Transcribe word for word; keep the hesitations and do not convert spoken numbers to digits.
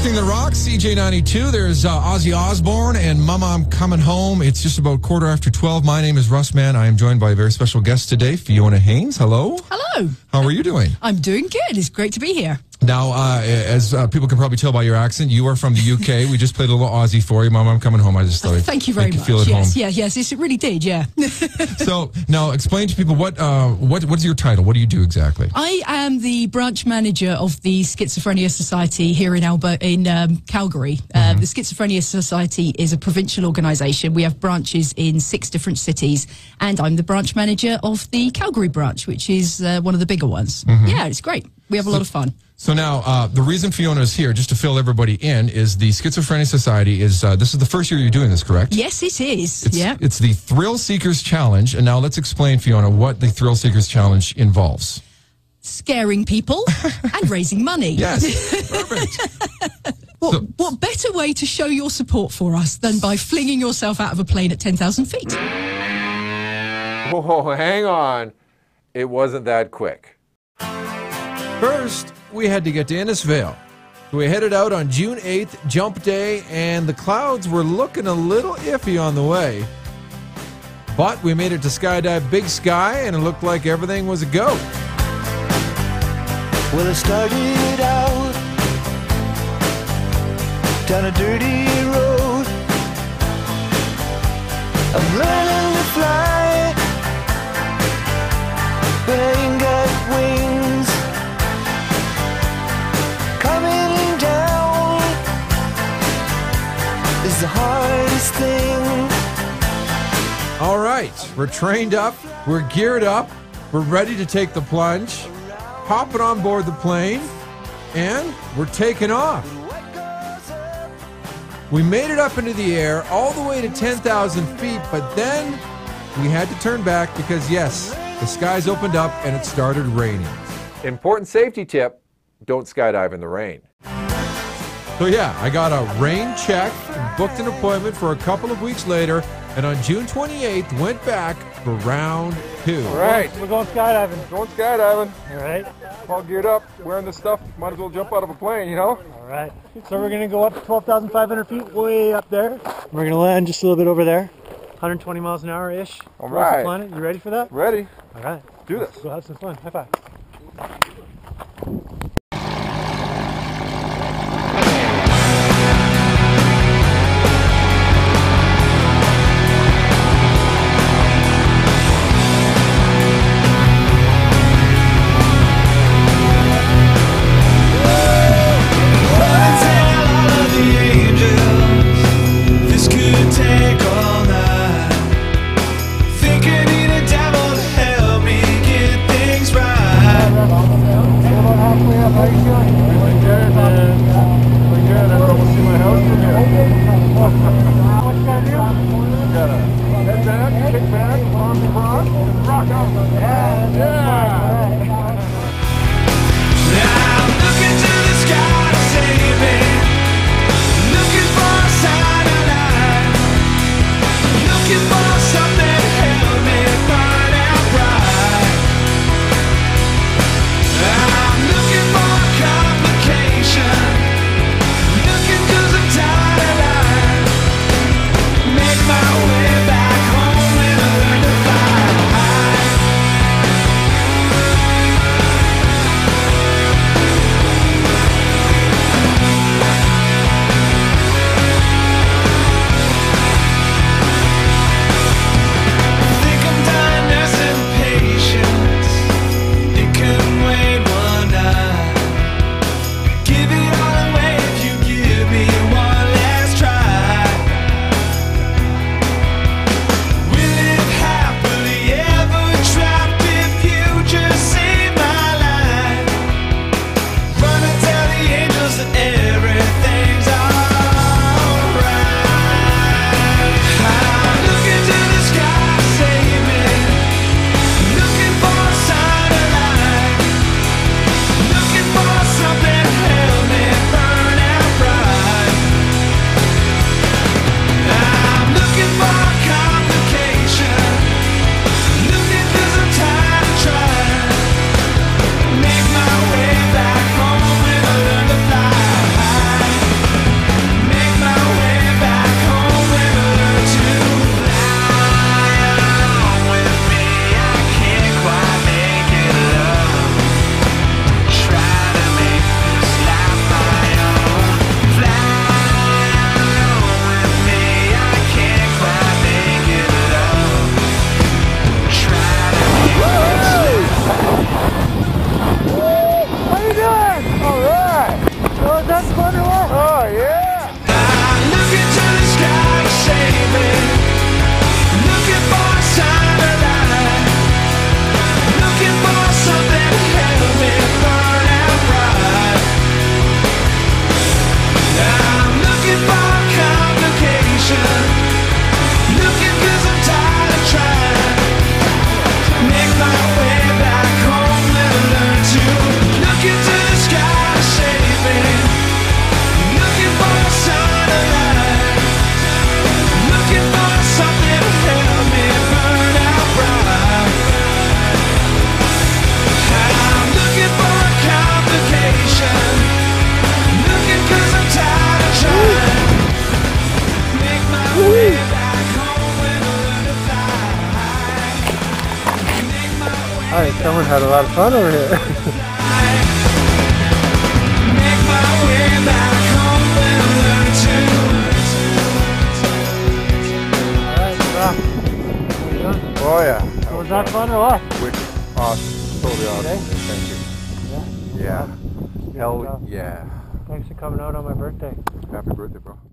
everything that rocks, C J ninety-two. There's uh, Ozzy Osbourne and Mama, I'm Coming Home. It's just about quarter after twelve. My name is Russ Mann. I am joined by a very special guest today, Fiona Haynes. Hello. Hello. How are you doing? I'm doing good. It's great to be here. Now, uh, as uh, people can probably tell by your accent, you are from the U K. We just played a little Aussie for you. Mama, I'm Coming Home. I just thought I'd Thank you very make much. You feel at yes, home. yes, yes, yes, it really did, yeah. So, now explain to people, what uh, what what's your title? What do you do exactly? I am the branch manager of the Schizophrenia Society here in Alberta, in um, Calgary. Uh, Mm-hmm. the Schizophrenia Society is a provincial organisation. We have branches in six different cities, and I'm the branch manager of the Calgary branch, which is uh, one of the bigger ones. Mm-hmm. Yeah, it's great. We have a lot of fun. So now, uh, the reason Fiona is here, just to fill everybody in, is the Schizophrenia Society is, uh, this is the first year you're doing this, correct? Yes, it is. It's, yeah. It's the Thrill Seekers Challenge. And now let's explain, Fiona, what the Thrill Seekers Challenge involves. Scaring people and raising money. Yes, perfect. What, So- what better way to show your support for us than by flinging yourself out of a plane at ten thousand feet? Oh, hang on. It wasn't that quick. First, we had to get to Innisfail. We headed out on June eighth, jump day, and the clouds were looking a little iffy on the way. But we made it to Skydive Big Sky, and it looked like everything was a go. Well, I started out down a dirty road. I'm learning to fly, but I ain't got wings. Coming down is the hardest thing. All right, we're trained up, we're geared up, we're ready to take the plunge, hopping on board the plane, and we're taking off. We made it up into the air all the way to ten thousand feet, but then we had to turn back because, yes, the skies opened up and it started raining. Important safety tip, don't skydive in the rain. So yeah, I got a rain check, booked an appointment for a couple of weeks later, and on June twenty-eighth went back for round two. All right, We're going skydiving. going skydiving. All right. All geared up, wearing this stuff, might as well jump out of a plane, you know? All right. So we're going to go up to twelve thousand five hundred feet, way up there. We're going to land just a little bit over there, one hundred twenty miles an hour-ish. All across right. the planet. You ready for that? Ready? All right. Do this. Let's go have some fun. High five. Someone had a lot of fun over here. Oh yeah. Was that fun or what? Wicked. Awesome. Totally awesome. Okay. Thank you. Yeah. Yeah. Hell yeah. Thanks for coming out on my birthday. Happy birthday, bro.